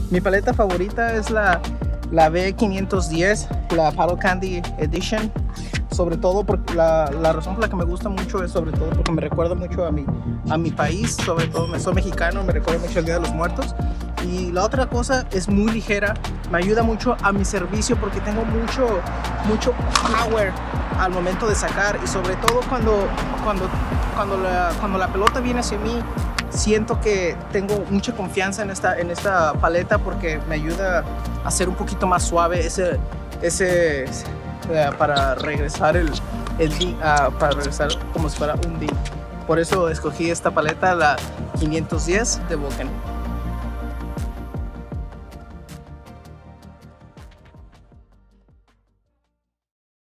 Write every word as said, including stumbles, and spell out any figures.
Mi paleta favorita es la, la B quinientos diez, la Paddle Candy Edition. Sobre todo porque la, la razón por la que me gusta mucho es sobre todo porque me recuerda mucho a mi, a mi país, sobre todo soy mexicano, me recuerda mucho el Día de los Muertos. Y la otra cosa es muy ligera, me ayuda mucho a mi servicio porque tengo mucho, mucho power al momento de sacar, y sobre todo cuando, cuando, cuando, la, cuando la pelota viene hacia mí, siento que tengo mucha confianza en esta, en esta paleta porque me ayuda a ser un poquito más suave ese, ese uh, para regresar el, el uh, para regresar como si fuera un ding. Por eso escogí esta paleta, la quinientos diez de Vulcan.